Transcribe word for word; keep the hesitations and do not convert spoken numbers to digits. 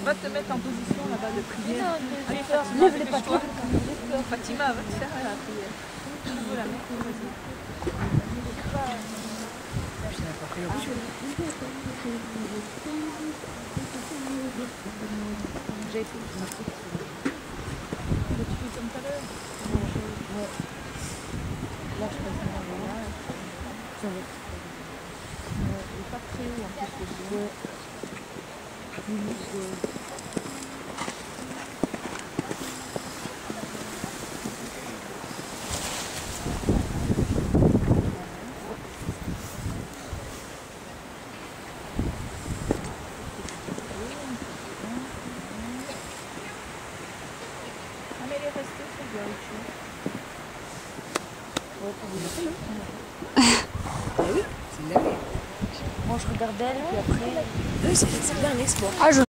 Va te mettre en position là-bas de prière. Allez, Fatima, Lève les pattes. Fatima, va te faire la prière. Je veux la mettre, vas-y. J'ai fait une petite. Tu fais comme tout à l'heure. Ouais. Là, je passe dans la là. Ça va. Il n'est pas très haut en plus. Ouais. Ouais. Allez, les rester, c'est bien. Ouais, pour vous dire. Ah oui, c'est une dinguerie. Moi, je regarde elle, puis après. Oui, c'est bien un exploit. Ah, je